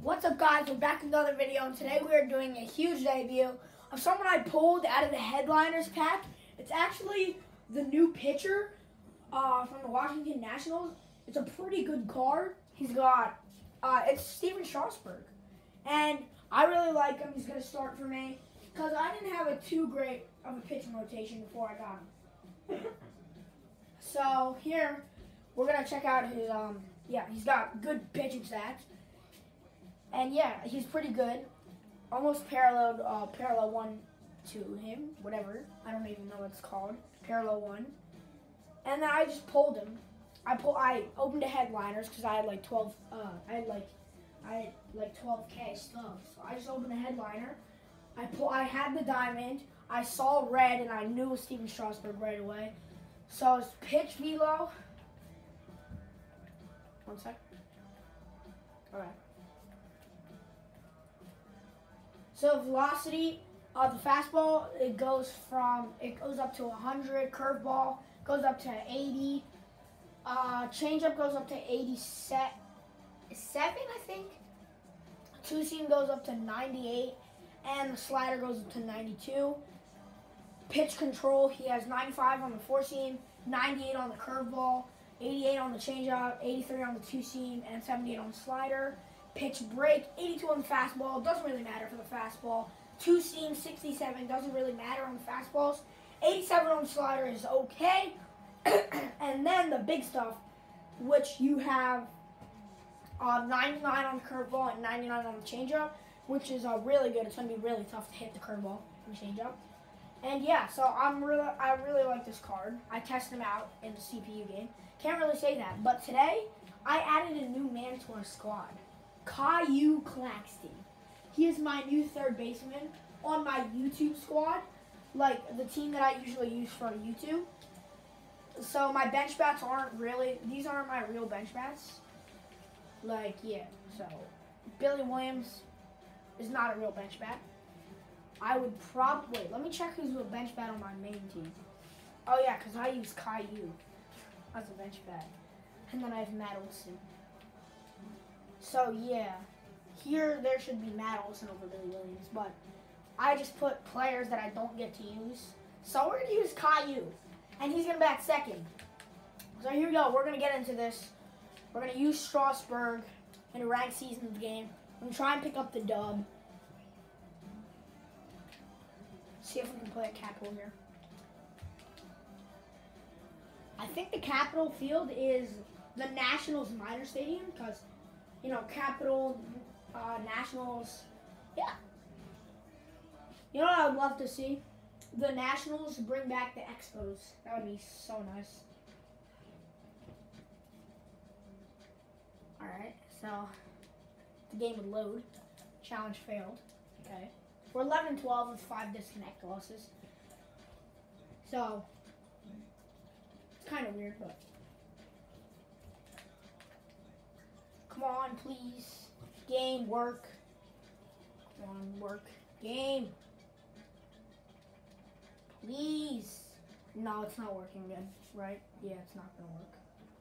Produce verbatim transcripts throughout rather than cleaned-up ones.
What's up, guys? We're back with another video, and today we are doing a huge debut of someone I pulled out of the Headliners pack. It's actually the new pitcher uh, from the Washington Nationals. It's a pretty good card. He's got, uh, it's Stephen Strasburg, and I really like him. He's going to start for me because I didn't have a too great of a pitching rotation before I got him. So here, we're going to check out his, um, yeah, he's got good pitching stats. And yeah, he's pretty good. Almost paralleled, uh, parallel one to him, whatever. I don't even know what it's called. Parallel one. And then I just pulled him. I pull. I opened a Headliners because I had like twelve. Uh, I had like, I had like twelve K stuff. So I just opened a Headliner. I pull. I had the diamond. I saw red, and I knew it was Stephen Strasburg right away. So it's pitch velo. One sec. All right. So velocity of the fastball, it goes from, it goes up to one hundred, curveball goes up to eighty, uh, changeup goes up to eighty-seven, I think. Two seam goes up to ninety-eight, and the slider goes up to ninety-two. Pitch control, he has ninety-five on the four seam, ninety-eight on the curveball, eighty-eight on the changeup, eighty-three on the two seam, and seventy-eight on the slider. Pitch break, eighty-two on the fastball, doesn't really matter for the fastball. Two seam, sixty-seven, doesn't really matter on the fastballs. eighty-seven on the slider is okay. And then the big stuff, which you have uh, ninety-nine on the curveball and ninety-nine on the changeup, which is uh, really good. It's going to be really tough to hit the curveball and changeup. And yeah, so I'm really, I really like this card. I tested him out in the C P U game. Can't really say that. But today, I added a new man to our squad. Kyle Claxton. He is my new third baseman on my YouTube squad, like the team that I usually use for YouTube. So my bench bats aren't really, these aren't my real bench bats. Like, yeah, so Billy Williams is not a real bench bat. I would probably, wait, let me check who's a bench bat on my main team. Oh yeah, because I use Caillou as a bench bat. And then I have Matt Olson. So yeah, here there should be Matt Olson over Billy Williams, but I just put players that I don't get to use. So we're gonna use Caillou, and he's gonna bat second. So here we go. We're gonna get into this. We're gonna use Strasburg in a ranked season game. I'm gonna try and pick up the dub. See if we can play a Capitol here. I think the Capitol Field is the Nationals minor stadium because, you know, Capitol, uh, Nationals, yeah. You know what I would love to see? The Nationals bring back the Expos. That would be so nice. Alright, so the game would load. Challenge failed. Okay. We're eleven and twelve with five disconnect losses. So, it's kind of weird, but. Come on, please. Game, work. Come on, work. Game. Please. No, it's not working again, right? Yeah, it's not going to work.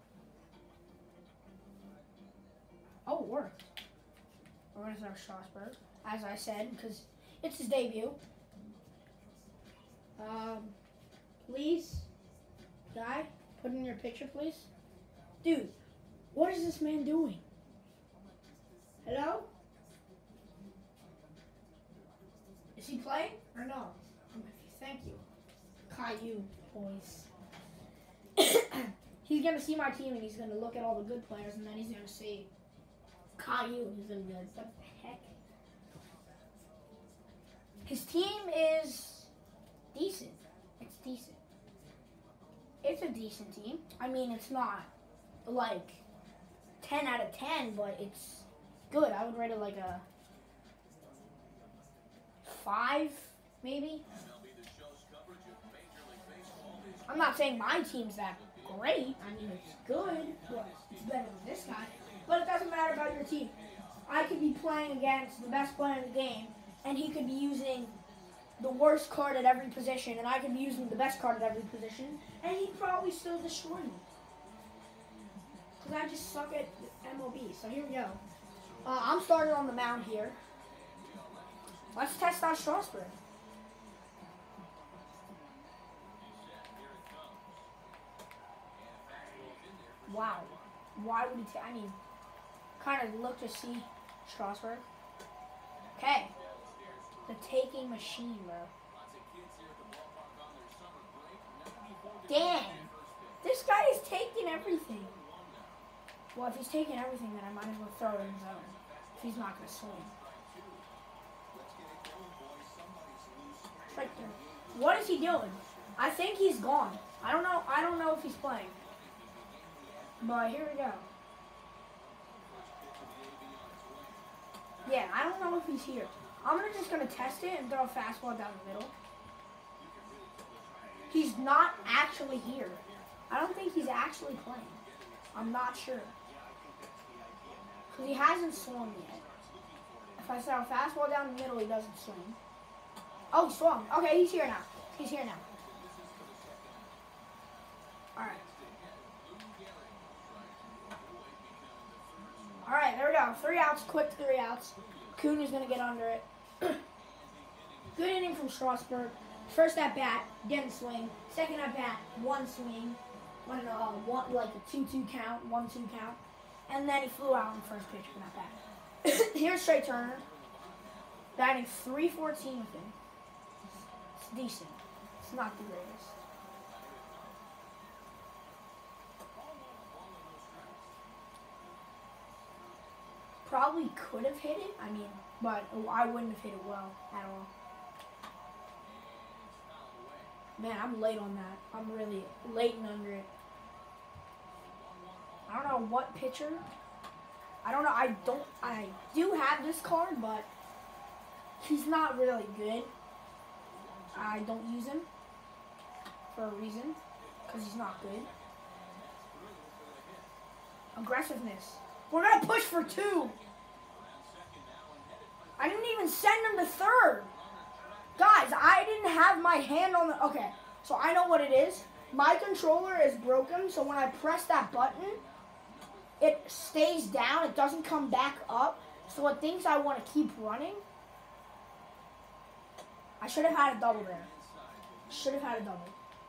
Oh, it worked. We're going to start Strasburg, as I said, because it's his debut. Um, please, guy, put in your picture, please. Dude, what is this man doing? Hello? Is he playing or no? Thank you. Caillou, boys. He's going to see my team and he's going to look at all the good players and then he's going to see Caillou. He's going to be like, what the heck? His team is decent. It's decent. It's a decent team. I mean, it's not like ten out of ten, but it's good. I would rate it like a five, maybe. I'm not saying my team's that great. I mean, it's good, but it's better than this guy. But it doesn't matter about your team. I could be playing against the best player in the game, and he could be using the worst card at every position, and I could be using the best card at every position, and he'd probably still destroy me. Because I just suck at M L B. So here we go. Uh, I'm starting on the mound here. Let's test out Strasburg. Wow. Why would he take? I mean, kind of look to see Strasburg. Okay. The taking machine, bro. Damn. This guy is taking everything. Well, if he's taking everything, then I might as well throw it in his zone. If he's not going to swing. Right there. What is he doing? I think he's gone. I don't know. I don't know if he's playing. But here we go. Yeah, I don't know if he's here. I'm gonna just gonna test it and throw a fastball down the middle. He's not actually here. I don't think he's actually playing. I'm not sure. Because he hasn't swung yet. If I throw a fastball down the middle, he doesn't swing. Oh, he swung. Okay, he's here now. He's here now. Alright. Alright, there we go. Three outs, quick three outs. Acuna's going to get under it. Good inning from Strasburg. First at bat, didn't swing. Second at bat, one swing. One, uh, one like a two two count, one two count. And then he flew out on the first pitch for that bat. Here's Trey Turner. Batting three fourteen with him. It's decent. It's not the greatest. Probably could have hit it, I mean, but I wouldn't have hit it well at all. Man, I'm late on that. I'm really late and under it. I don't know what pitcher. I don't know. I don't. I do have this card, but he's not really good. I don't use him for a reason, because he's not good. Aggressiveness. We're gonna push for two. I didn't even send him to third. Guys, I didn't have my hand on the... Okay, so I know what it is. My controller is broken, so when I press that button, it stays down. It doesn't come back up. So it thinks I want to keep running. I should have had a double there. Should have had a double.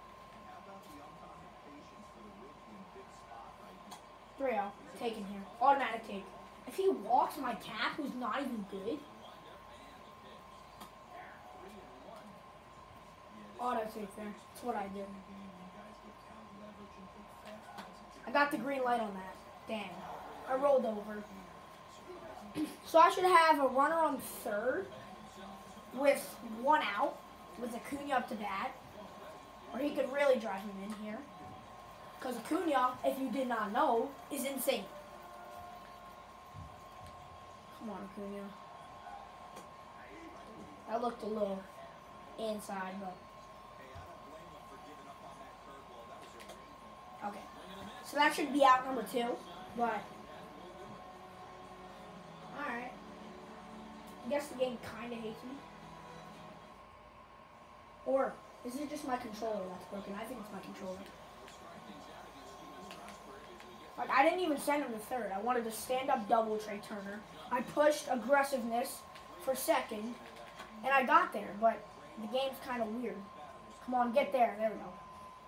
three oh. Taken here. Automatic take. If he walks my cap, who's not even good... Auto take there. That's what I did. I got the green light on that. Damn. I rolled over. So I should have a runner on third with one out, with Acuna up to bat. Or he could really drive him in here. Because Acuna, if you did not know, is insane. Come on, Acuna. That looked a little inside, but... Okay. So that should be out number two, but... Alright. I guess the game kind of hates me. Or, is it just my controller that's broken? I think it's my controller. Like, I didn't even send him to third. I wanted to stand-up double Trey Turner. I pushed aggressiveness for second, and I got there, but the game's kind of weird. Come on, get there. There we go.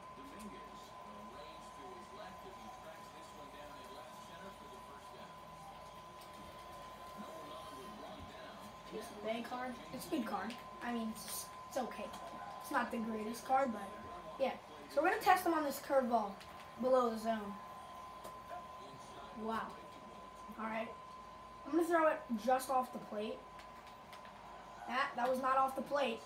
Bank card. It's a good card. I mean, it's, it's okay. It's not the greatest card, but yeah. So we're going to test him on this curveball below the zone. Wow. Alright. I'm going to throw it just off the plate. That, that was not off the plate.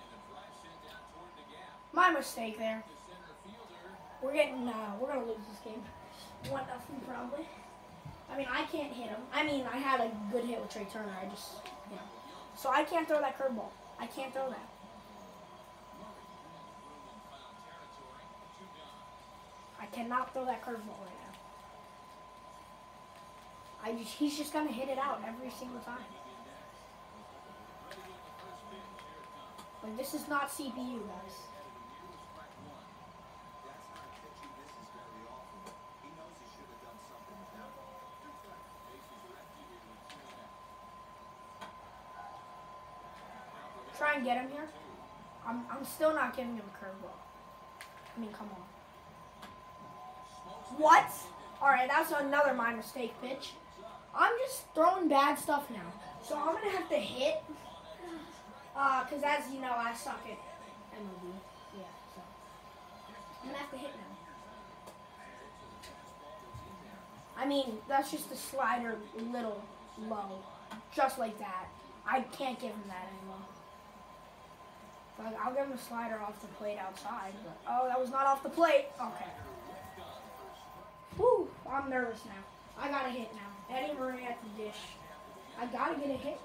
My mistake there. We're getting, uh, we're going to lose this game. one nothing probably. I mean, I can't hit him. I mean, I had a good hit with Trey Turner. I just, you know. So I can't throw that curveball. I can't throw that. I cannot throw that curveball right now. I just, he's just going to hit it out every single time. Like, this is not C P U, guys. Try and get him here. I'm, I'm still not giving him a curveball. I mean, come on. What? All right, that's another my mistake pitch. I'm just throwing bad stuff now. So I'm going to have to hit. Because uh, as you know, I suck at M L B. Yeah, so. I'm going to have to hit now. I mean, that's just a slider little low. Just like that. I can't give him that anymore. Like, I'll give him a slider off the plate outside. But, oh, that was not off the plate. Okay. Whew, I'm nervous now. I got to hit now. Eddie Murray at the dish. I got to get a hit.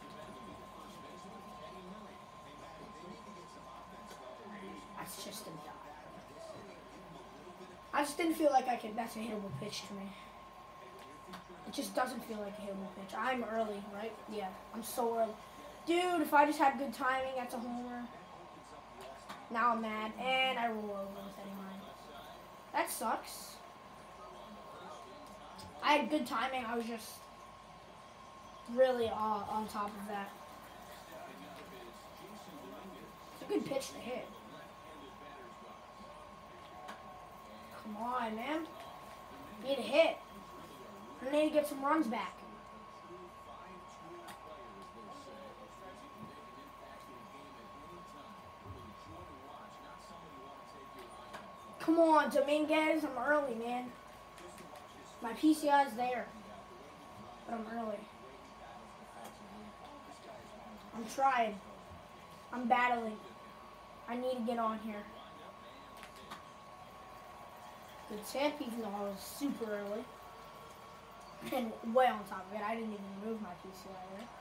That's just a dot. I just didn't feel like I could. That's a hittable pitch to me. It just doesn't feel like a hittable pitch. I'm early, right? Yeah, I'm so early. Dude, if I just had good timing, that's a homer. Now I'm mad, and I roll over with Eddie Murray. That sucks. I had good timing. I was just really uh, on top of that. It's a good pitch to hit. Come on, man. Need a hit. I need to get some runs back. Come on, Dominguez. I'm early, man. My P C I is there. But I'm early. I'm trying. I'm battling. I need to get on here. Good tip, even though I was super early. And way on top of it. I didn't even move my P C I there.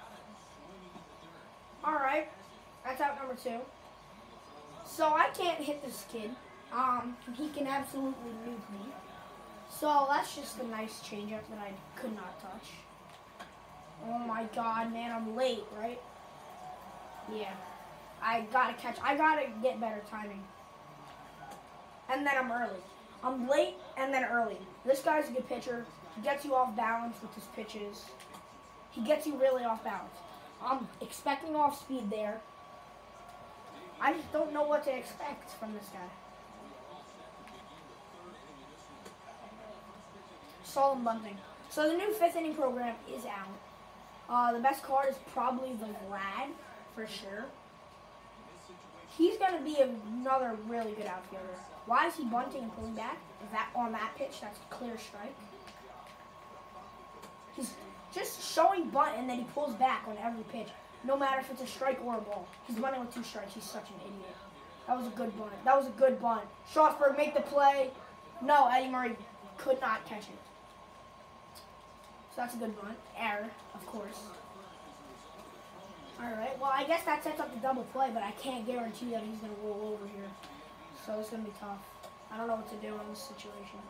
Alright. That's out number two. So I can't hit this kid. Um, he can absolutely nuke me. So that's just a nice changeup that I could not touch. Oh my god, man, I'm late, right? Yeah. I gotta catch. I gotta get better timing. And then I'm early. I'm late and then early. This guy's a good pitcher. He gets you off balance with his pitches. He gets you really off balance. I'm expecting off speed there. I just don't know what to expect from this guy. Solemn bunting. So the new fifth inning program is out. Uh, the best card is probably the Vlad, for sure. He's going to be another really good outfielder. Why is he bunting and pulling back? Is that on that pitch? That's a clear strike. He's just showing bunt and then he pulls back on every pitch. No matter if it's a strike or a ball. He's bunting with two strikes. He's such an idiot. That was a good bunt. That was a good bunt. Strasburg, make the play. No, Eddie Murray could not catch it. So that's a good bunt. Error, of course. Alright, well, I guess that sets up the double play, but I can't guarantee that he's going to roll over here. So it's going to be tough. I don't know what to do in this situation.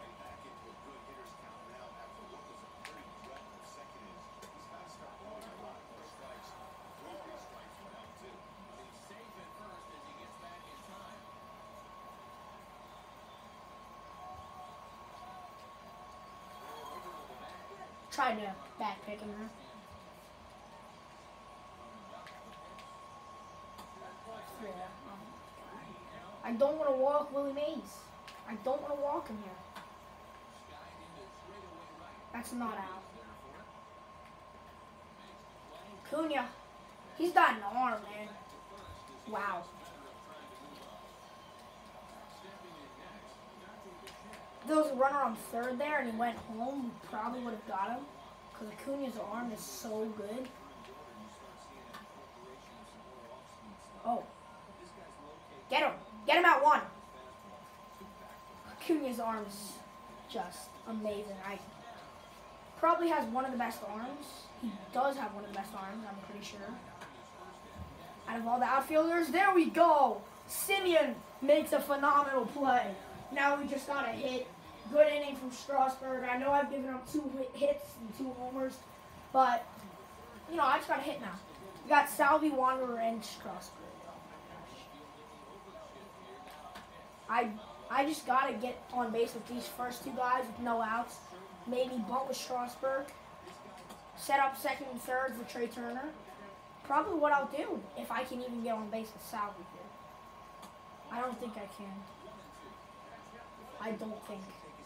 Tried to back pick him there. I don't want to walk Willie Mays. I don't want to walk him here. That's not out. Cunha. He's got an arm, man. Wow. If there was a runner on third there and he went home, we probably would have got him. Because Acuna's arm is so good. Oh. Get him. Get him at one. Acuna's arm is just amazing. I probably has one of the best arms. He does have one of the best arms, I'm pretty sure. Out of all the outfielders, there we go. Simeon makes a phenomenal play. Now we just got a hit. Good inning from Strasburg. I know I've given up two hits and two homers, but, you know, I just got a hit now. We got Salvi, Wanderer, and Strasburg. I I just got to get on base with these first two guys with no outs. Maybe bunt with Strasburg. Set up second and third for Trey Turner. probably what I'll do if I can even get on base with Salvi here. I don't think I can. I don't think.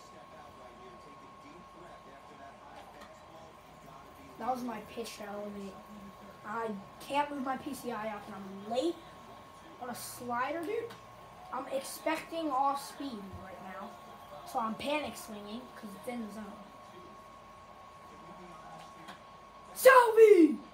That was my pitch to elevate. I can't move my P C I up and I'm late on a slider, dude. I'm expecting off speed right now. So I'm panic swinging because it's in the zone. Salvi!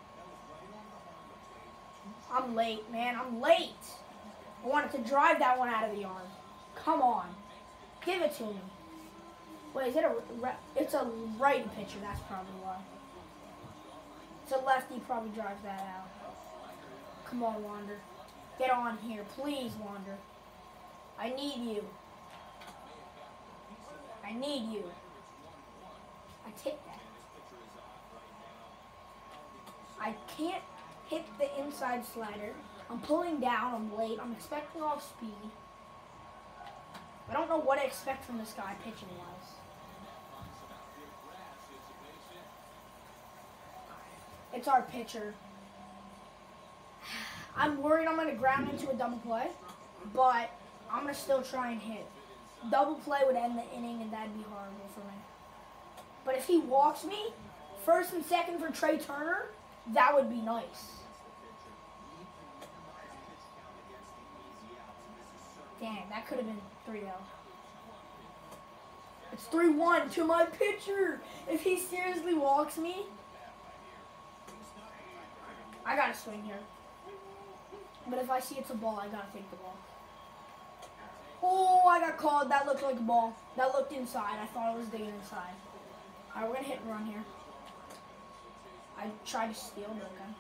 I'm late, man. I'm late. I wanted to drive that one out of the yard. Come on. Give it to me. Wait, is it a... It's a righty pitcher. That's probably why. It's a lefty. Probably drives that out. Come on, Wander. Get on here. Please, Wander. I need you. I need you. I take that. I can't hit the inside slider. I'm pulling down. I'm late. I'm expecting off speed. I don't know what to expect from this guy pitching-wise. It's our pitcher. I'm worried I'm going to ground into a double play, but I'm going to still try and hit. Double play would end the inning, and that'd be horrible for me. But if he walks me, first and second for Trey Turner, that would be nice. Dang, that could have been three oh. It's three one to my pitcher. If he seriously walks me, I gotta swing here. But if I see it's a ball, I gotta take the ball. Oh, I got called. That looked like a ball. That looked inside. I thought it was digging inside. All right, we're gonna hit and run here. I tried to steal, but okay.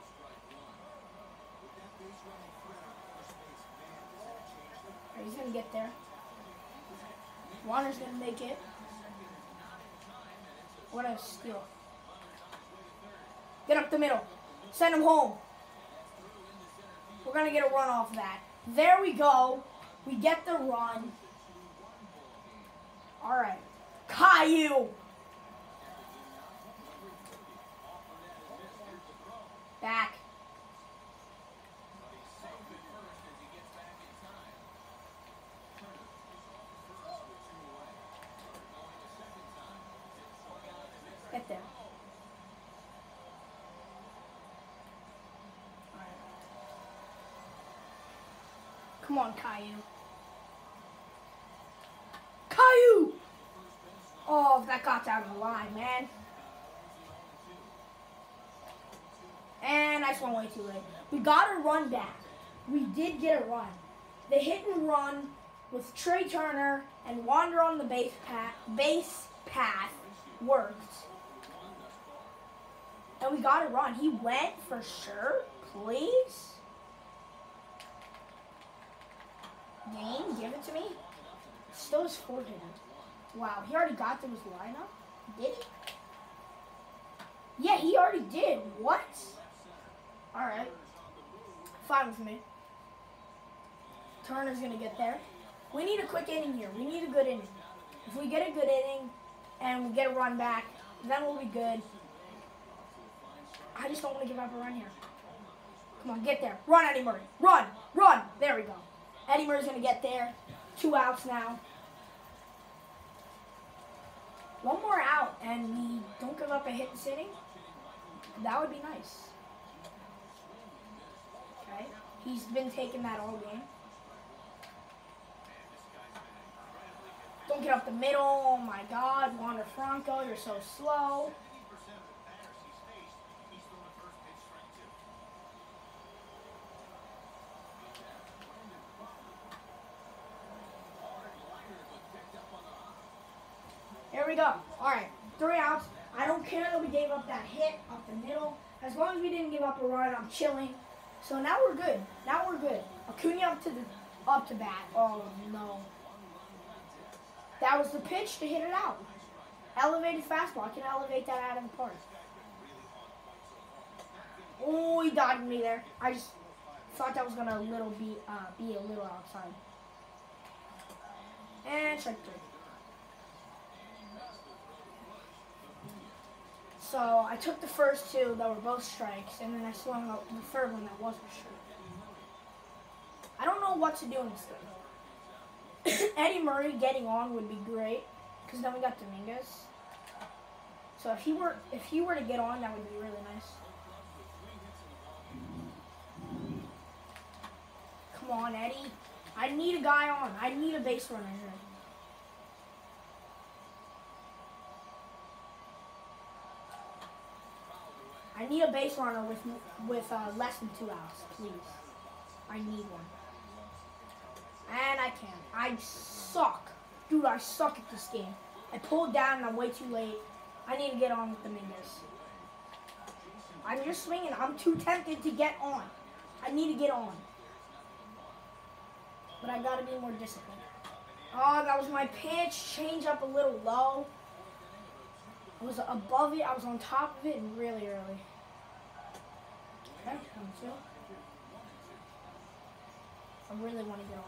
Right, he's gonna get there. Wander's gonna make it. What a steal. Get up the middle. Send him home. We're gonna get a run off that. There we go. We get the run. All right. Caillou. Back. Get there. All right. Come on, Caillou. Caillou! Oh, that got down the line, man. And I swung way too late. We got a run back. We did get a run. The hit and run with Trey Turner and Wander on the base path, base path worked. And we got a run. He went for sure. Please. Game, give it to me. Still his four-hitter. Wow, he already got through his lineup? Did he? Yeah, he already did. What? Alright. Fine with me. Turner's going to get there. We need a quick inning here. We need a good inning. If we get a good inning and we get a run back, then we'll be good. I just don't want to give up a run here. Come on, get there. Run, Eddie Murray. Run. Run. There we go. Eddie Murray's going to get there. Two outs now. One more out, and we don't give up a hit this inning. That would be nice. Okay. He's been taking that all game. Don't get up the middle. Oh, my God. Wander Franco, you're so slow. Here we go. All right, three outs. I don't care that we gave up that hit up the middle. As long as we didn't give up a run, I'm chilling. So now we're good. Now we're good. Acuna up to the up to bat. Oh no. That was the pitch to hit it out. Elevated fastball. I can elevate that out of the park. Oh, he dodged me there. I just thought that was gonna little be uh, be a little outside. And strike three. So I took the first two that were both strikes, and then I swung out the third one that wasn't a strike. I don't know what to do instead. Eddie Murray getting on would be great, because then we got Dominguez. So if he were if he were to get on, that would be really nice. Come on, Eddie. I need a guy on. I need a base runner here. I need a base runner with with uh, less than two outs, please. I need one. And I can. I suck. Dude, I suck at this game. I pulled down and I'm way too late. I need to get on with Dominguez. I'm just swinging. I'm too tempted to get on. I need to get on. But I gotta be more disciplined. Oh, that was my pitch. Change up a little low. I was above it. I was on top of it really early. Okay, one, two. I really want to get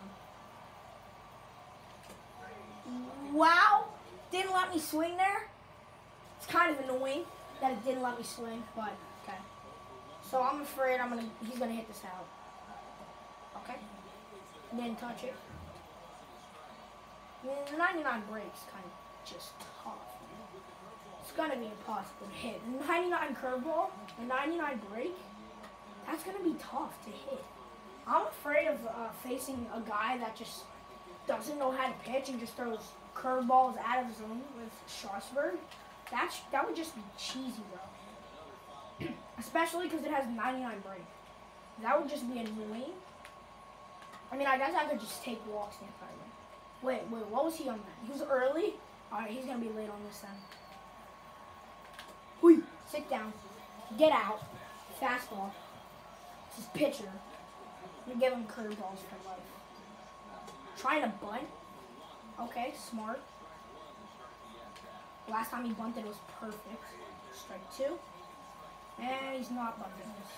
on. Wow! Didn't let me swing there. It's kind of annoying that it didn't let me swing, but okay. So I'm afraid I'm gonna he's gonna hit this out. Okay. Didn't touch it. I mean, the ninety-nine break's kind of just tough. It's gonna be impossible to hit. The ninety-nine curveball, the ninety-nine break, that's gonna be tough to hit. I'm afraid of uh, facing a guy that just doesn't know how to pitch and just throws curveballs out of his zone with Strasburg. That's, that would just be cheesy, bro. Especially because it has ninety-nine break. That would just be annoying. I mean, I guess I could just take walks the entire way. Wait, wait, what was he on that? He was early? Alright, he's going to be late on this then. Whee! Sit down. Get out. Fastball. This is pitcher. I'm going to give him curveballs for life. Trying to bunt. Okay, smart. Last time he bunted was perfect. Strike two. And he's not bunting this.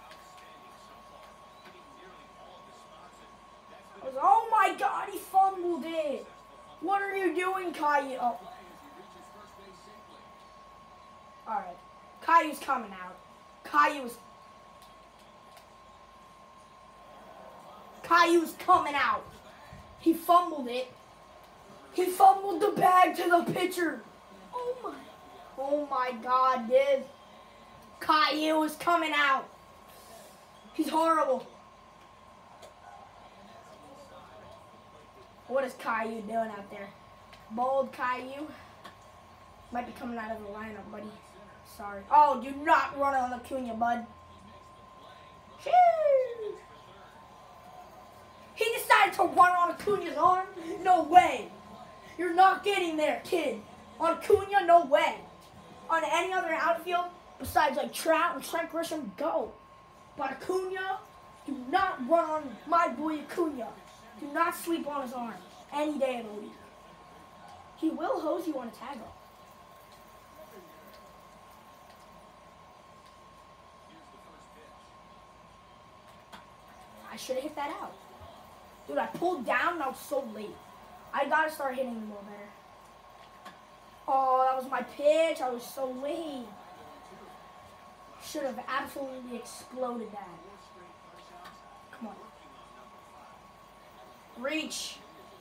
Oh my God, he fumbled it. What are you doing, Caillou? Oh. Alright. Caillou's coming out. Caillou's Caillou's coming out. He fumbled it. He fumbled the bag to the pitcher. Oh my. Oh my God, dude. Caillou is coming out. He's horrible. What is Caillou doing out there? Bold Caillou. Might be coming out of the lineup, buddy. Sorry. Oh, do not run on Acuna, bud. Sheesh. He decided to run on Acuna's arm? No way. You're not getting there, kid. On Acuna, no way. On any other outfield, besides like Trout and Trent Grisham, go. But Acuna, do not run on my boy Acuna. Do not sleep on his arm any day of the week. He will hose you on a tag off. I should have hit that out. Dude, I pulled down and I was so late. I gotta start hitting the ball better. Oh, that was my pitch. I was so late. Should have absolutely exploded that. Come on. Reach.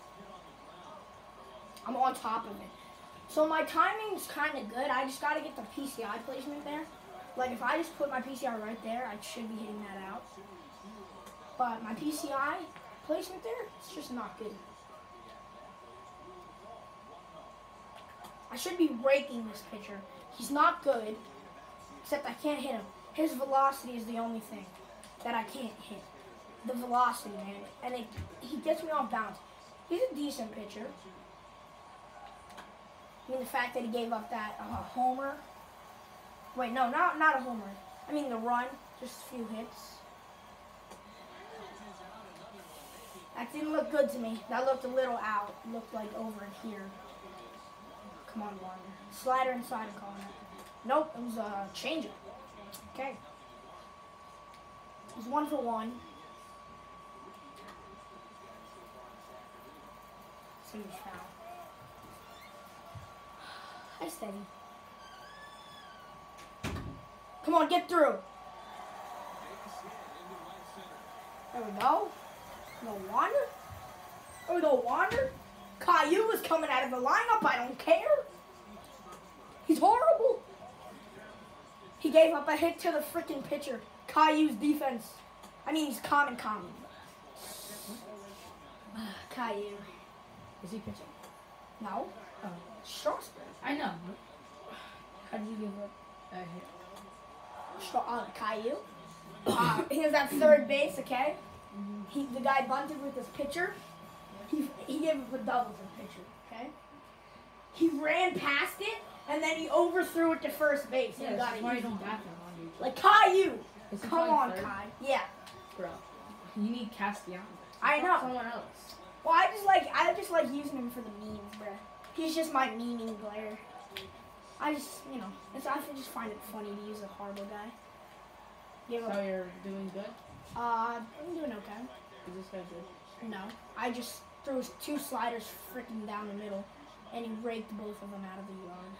I'm on top of it. So my timing's kind of good. I just got to get the P C I placement there. Like if I just put my P C I right there, I should be hitting that out. But my P C I placement there, it's just not good. I should be raking this pitcher. He's not good, except I can't hit him. His velocity is the only thing that I can't hit. The velocity, man. And it, he gets me off balance. He's a decent pitcher. I mean, the fact that he gave up that uh, homer. Wait, no, not, not a homer. I mean, the run. Just a few hits. That didn't look good to me. That looked a little out. It looked like over here. Come on, Warner. Slider inside and calling it. Nope, it was a changeup. Okay. It was one for one. Seems foul. Hi, Steady. Come on, get through. There we go. No wonder. Oh, no wonder. Caillou is coming out of the lineup. I don't care. He's horrible. He gave up a hit to the freaking pitcher. Caillou's defense. I mean, he's common, common. Caillou. Is he pitching? No. Oh. Strasburg. I know. How did you give up? Uh, here. Stra- uh, Caillou. Uh, he was at third base, okay? He, the guy bunted with his pitcher. He, he gave up a double to the pitcher, okay? He ran past it, and then he overthrew it to first base. Yeah, and that's got it why you easy. don't bat them on you. Like Caillou. Is he Come playing on, third? Kai. Yeah. Bro, you need Castellanos. I know. Someone else. Well, I just like I just like using him for the memes, bruh. He's just my memeing player. I just, you know, it's, I just find it funny to use a horrible guy. Give So up. you're doing good? Uh, I'm doing okay. Is this guy good? No, I just threw two sliders freaking down the middle, and he raked both of them out of the yard.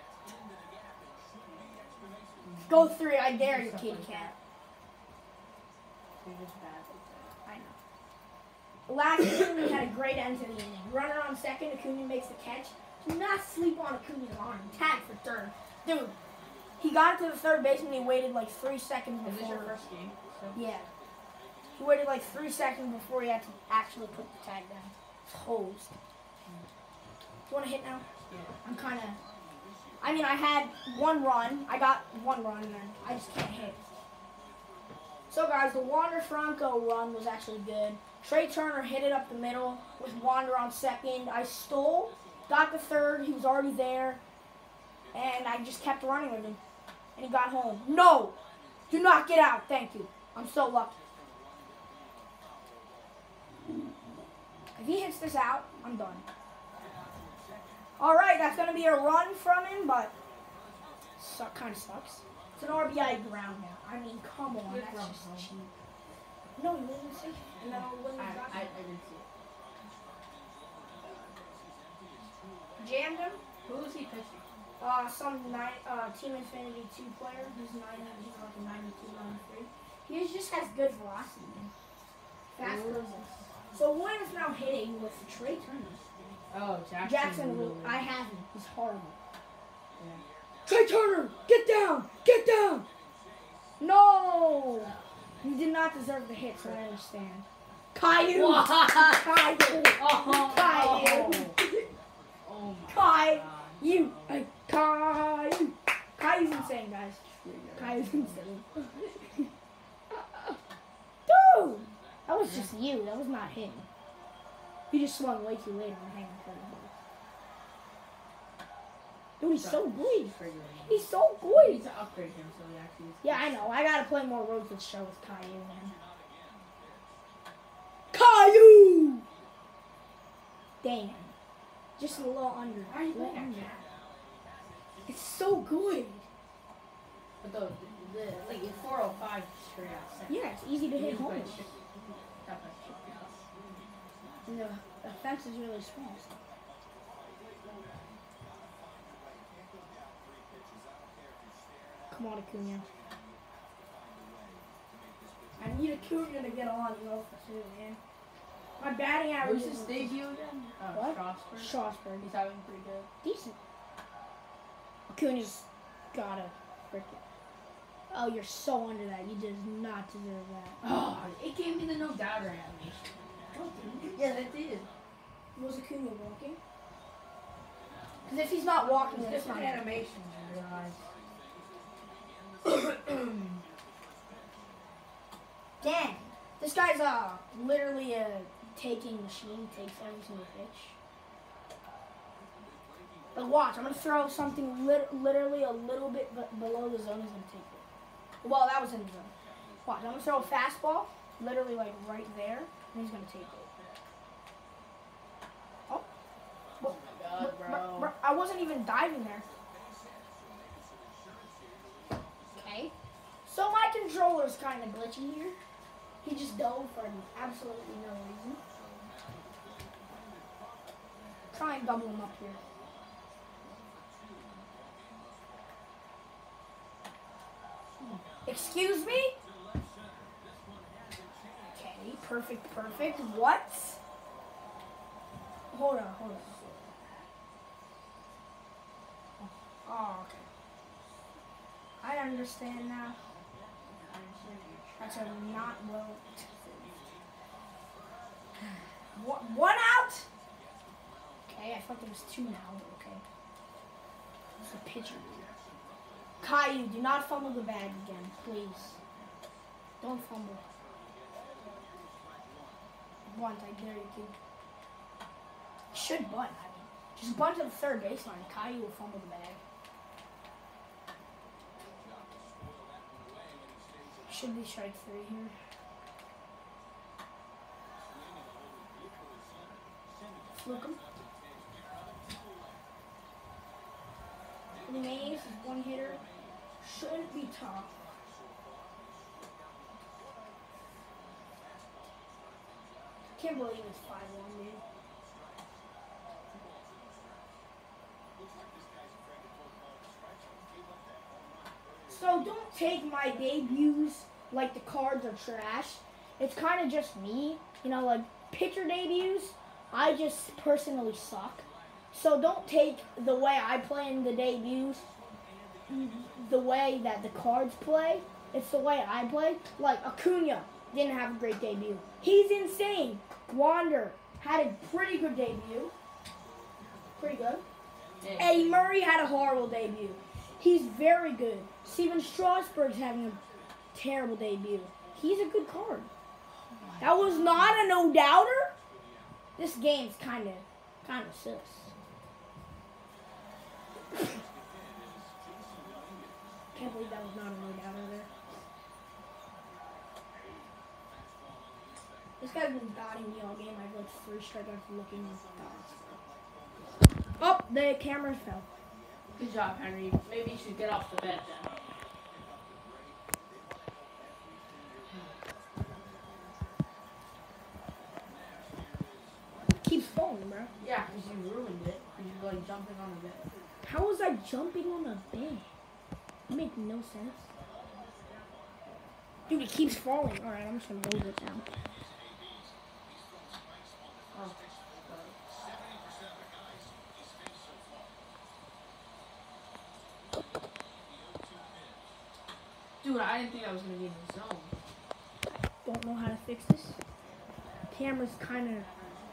Go three, I dare you, kitty cat. You're just bad. I know. Last inning, we had a great end to the inning. Runner on second, Acuna makes the catch. Do not sleep on Acuna's arm. Tag for third. Dude, he got it to the third baseman, he waited like three seconds Is this your before. first game? So? Yeah. He waited like three seconds before he had to actually put the tag down. It's hosed. Do you want to hit now? Yeah. I'm kind of... I mean, I had one run. I got one run, and then I just can't hit. So, guys, the Wander Franco run was actually good. Trey Turner hit it up the middle with Wander on second. I stole, got the third. He was already there. And I just kept running with him. And he got home. No! Do not get out. Thank you. I'm so lucky. If he hits this out, I'm done. All right, that's going to be a run from him, but su- kind of sucks. It's an R B I ground now. I mean, come on, Good that's run, just bro. cheap. No, he didn't see. And then when he I, got I, I didn't see it. jammed him, Who was he pitching? uh, some nine, uh, Team Infinity two player who's nine, he's like a ninety-two, ninety-three. He just has good velocity. Fast Ooh. closing. So Williams now hitting with Trey Turner. Oh, Jackson. Jackson, Lewis. I have him. He's horrible. Yeah. Trey Turner, get down, get down. No, he did not deserve the hit, so I understand. Caillou, What? Caillou, Oh, Caillou, oh my Caillou, God. you, uh, Caillou. Caillou's insane, guys. Caillou's insane. Dude, that was just you. That was not him. He just swung way too late on hanging for the Dude, he's so good. He's so We good. need to upgrade him so he actually. Yeah, I know. I gotta play more Road to the Show with Caillou, man. Caillou! Damn. Just a little under. Why are you A little playing under. that? It's so good. But the, the, like, in four oh five straight out set. Yeah, it's easy to You hit can play home. chip- not play chip. And the, the fence is really small. So. Come on, Acuna. I need Acuna to get on the Alpha too, man. My batting average Who's his is debut again? Oh, What? Strasburg. Strasburg. He's having pretty good. Decent. Acuna's gotta freaking. Oh, you're so under that. You did not deserve that. Oh, it gave me the no doubter animation. Yeah, that did. Was Acuna walking? Because if he's not walking, then It's it's not. different animations, you realize. Dang. This guy's uh literally a taking machine. Takes every single pitch. But watch, I'm gonna throw something lit- literally a little bit b- below the zone. He's gonna take it. Well, that was in the zone. Watch, I'm gonna throw a fastball, literally like right there, and he's gonna take it. Oh, Oh my god, Br- bro. br- br- I wasn't even diving there. Okay. So my controller's kind of glitchy here. He just dove for absolutely no reason. Try and double him up here. Excuse me? Okay, perfect, perfect. What? Hold on, hold on. Oh, okay. I understand now. That's a not well. One, one out? Okay, I thought there was two now, but okay. It's a pitcher. Caillou, do not fumble the bag again, please. Don't fumble. Bunt, I dare you, kid. Should bunt, I mean. Just bunt to the third baseline. Caillou will fumble the bag. Should be strike three here. Fluke him. The Mays is one hitter. Shouldn't be tough. Can't believe it's five one, dude. So don't take my debuts like the Cards are trash. It's kind of just me. You know, like pitcher debuts, I just personally suck. So don't take the way I play in the debuts the way that the Cards play. It's the way I play. Like Acuna didn't have a great debut. He's insane. Wander had a pretty good debut. Pretty good. Yeah. Eddie Murray had a horrible debut. He's very good. Steven Strasburg's having a terrible debut. He's a good card. That was not a no-doubter. This game's kind of, kind of sus. Can't believe that was not a no-doubter there. This guy's been dotting me all game. I have like three strikeouts looking at dots. Oh, the camera fell. Good job, Henry. Maybe you should get off the bed then. Keeps falling, bro. Yeah, because you ruined it. Because you're like jumping on the bed. How was I jumping on the bed? That makes no sense. Dude, it keeps falling. Alright, I'm just gonna hold it down. Oh. Dude, I didn't think I was going to be in the zone. Don't know how to fix this. Camera's kind of...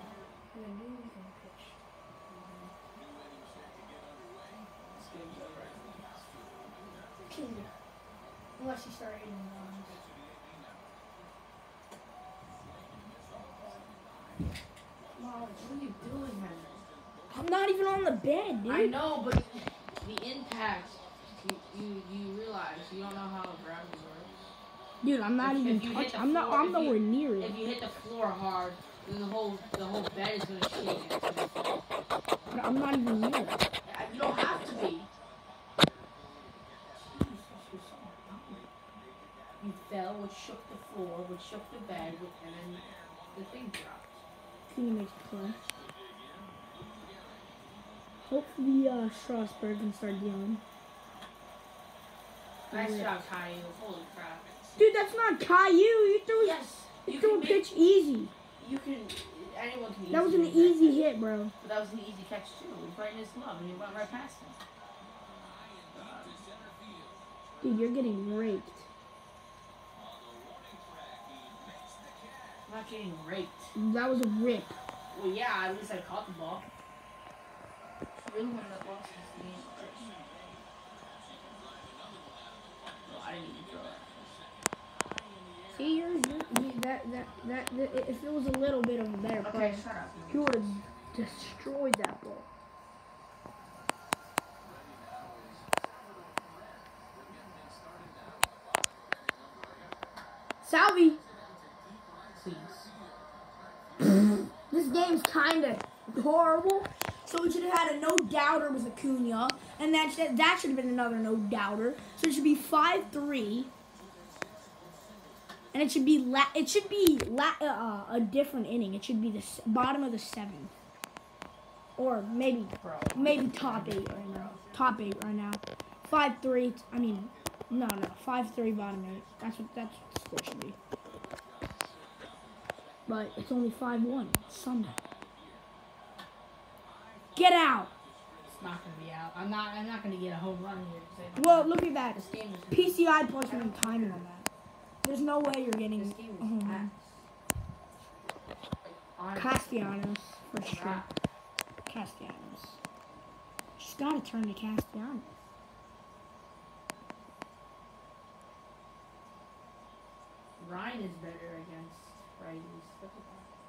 Unless you start hitting runs. Wow, what are you doing, Henry? I'm not even on the bed, dude. I know, but the impact, you, you, you realize you don't know how gravity works. Dude, I'm not If- even if you hit touching. the I'm not. floor- I'm if nowhere you- near it. If you hit the floor hard, then the whole the whole bed is gonna shake. And it's gonna fall. But I'm not even near it. Yeah, you don't have to be. You fell, which shook the floor, which shook the bed, which, and then the thing dropped. Can you make a play? Hopefully, uh, Strasburg can start dealing. Nice Yeah. job, Caillou. Holy crap. Dude, that's not Caillou. You threw, Yes, you you threw a can make, pitch easy. you can, anyone can That was an easily make easy that. hit, bro. But that was an easy catch too. It was right in his glove and he went right past him. Dude, you're getting raped. I'm not getting raped. That was a rip. Well, yeah, at least I caught the ball. You're the one that lost this game. Well, I didn't even throw it. See, you're, you're, you, that, that, that, that, if it was a little bit of a better Okay, play, shut up. he would have destroyed that ball. Salvi, Please. this game's kind of horrible. So we should have had a no-doubter with Acuna, and that should, that should have been another no-doubter. So it should be five three, and it should be la- it should be la- uh, a different inning. It should be the s- bottom of the seventh, or maybe Bro. maybe top eight right now. Top eight right now. Five three. I mean, No, no, five three bottom eight. That's what that's what the score should be. But it's only five one. It's Sunday. Get out. It's not gonna be out. I'm not. I'm not gonna get a home run here. Well, look at that. This game is P C I placement and timing on that. There's no way you're getting This game a home is run. ass. Castellanos for sure. Castellanos. Just gotta turn to Castellanos. Ryan is better against righties. Look at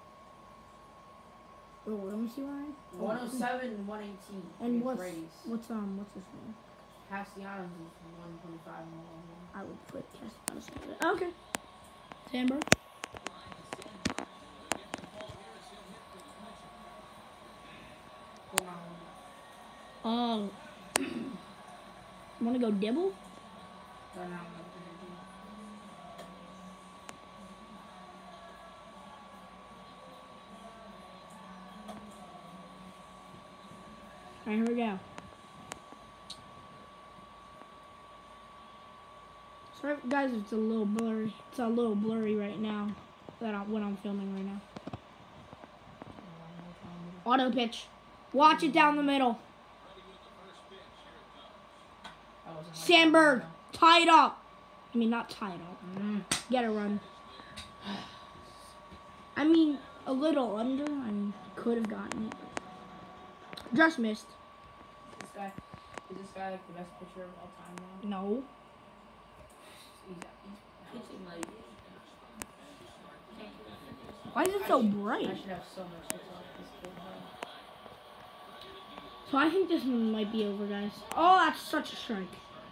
Oh, let me see Ryan. that. one oh seven, one eighteen. And what's righties. what's um what's his name? Castellanos is one twenty-five and one. I would put Castellanos. Okay. Sandberg. Hold on. Oh. Wanna go dibble? Right now, Alright, here we go. Sorry, guys, it's a little blurry. It's a little blurry right now. That I, what I'm filming right now. Auto pitch. Watch it down the middle. Sandberg, tie it up. I mean, not tie it up. Mm. Get a run. I mean, a little under. I mean, could have gotten it. Just missed. This guy, is this guy like the best pitcher of all time now? No. He's, he's pitching like. Why is it I so should- bright? I should have so much hits off this kid. So I think this one might be over, guys. Oh, that's such a strike.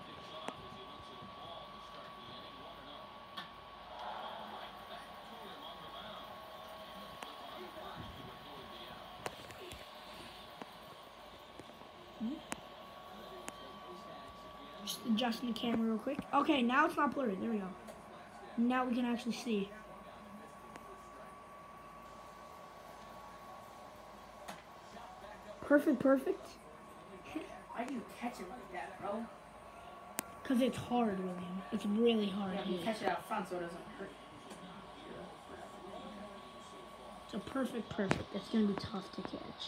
Just adjusting the camera real quick. Okay, now it's not blurry. There we go. Now we can actually see. Perfect, perfect. Why do you catch it like that, bro? Because it's hard, William. It's really hard. Yeah, you catch it out front so it doesn't hurt. So perfect, perfect. It's going to be tough to catch.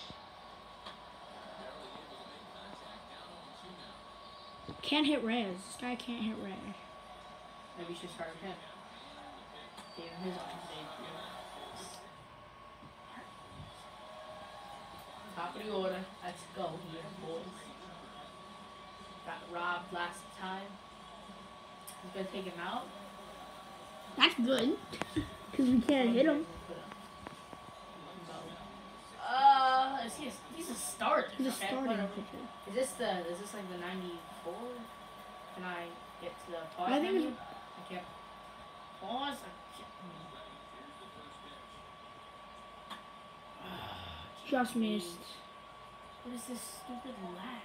Can't hit Reyes. This guy can't hit Reyes. Maybe you should start with him. Give him his own debut. Top of the order. Let's go here, boys. Got robbed last time. He's gonna take him out. That's good. Because we can't hit him. Uh, is he a, he's a starter. He's a okay, starting whatever. pitcher. Is this the? Is this like the ninety-four? Can I get to the pause I think menu? it's- I can't pause. I can't. Just missed. What is this stupid lag?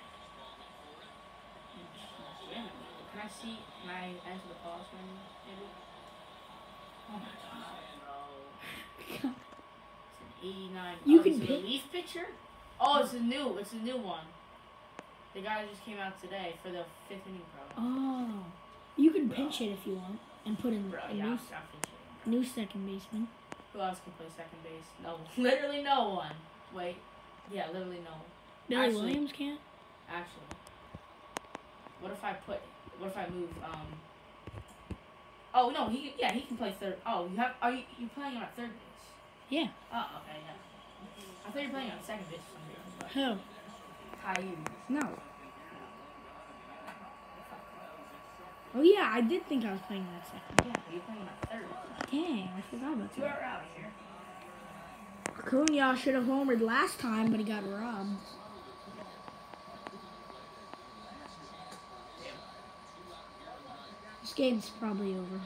Can I see? Can I enter the pause menu? Maybe. Oh my god, bro. It's an eighty-nine. You oh, can it's a pick- relief pitcher. Oh, it's a new. It's a new one. The guy just came out today for the fifth inning pro. Oh. You can pinch it if you want. And put in Bro, a yeah, new, I'm pitching. new second baseman. Who else can play second base? No, literally no one. Wait, yeah, literally no one. Billy Actually- Williams can't? Actually, what if I put? What if I move? Um. Oh no, he yeah he can play third. Oh, you have are you you playing him at third base? Yeah. Oh, okay, yeah. I thought you were playing on second base for some reason, but Who? Caillou. No. Oh yeah, I did think I was playing that second. Yeah, you're playing him at third. Dang, I forgot about You that. are out here. Acuna should have homered last time, but he got robbed. This game's probably over.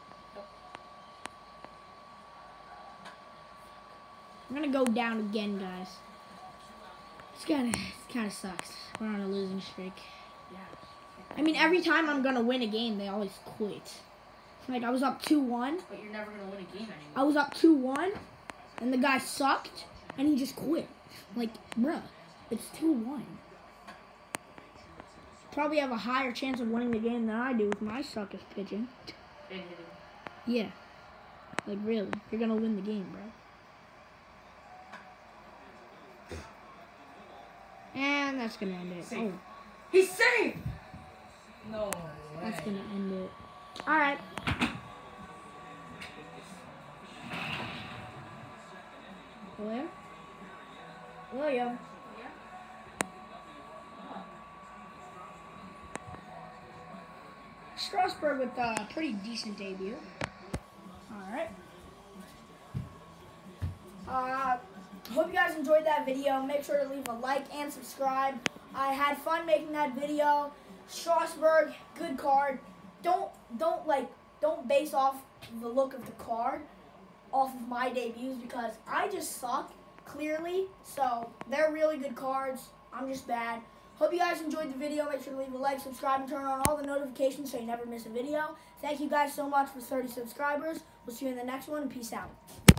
I'm gonna go down again, guys. It's kind of kind of sucks. We're on a losing streak. Yeah. I mean, every time I'm gonna win a game, they always quit. Like I was up two one. But you're never gonna win a game anymore. I was up two one, and the guy sucked, and he just quit. Like, bruh, it's two one. probably have a higher chance of winning the game than I do with my suckers pitching. Yeah. Like, really. You're going to win the game, bro. And that's going to end it. Safe. Oh, He's safe! No way. that's going to end it. All right. William? William? Strasburg with a pretty decent debut. All right. Uh, hope you guys enjoyed that video. Make sure to leave a like and subscribe. I had fun making that video. Strasburg, good card. Don't don't like don't base off the look of the card off of my debuts because I just suck clearly. So they're really good cards. I'm just bad. Hope you guys enjoyed the video. Make sure to leave a like, subscribe, and turn on all the notifications so you never miss a video. Thank you guys so much for thirty subscribers. We'll see you in the next one. Peace out.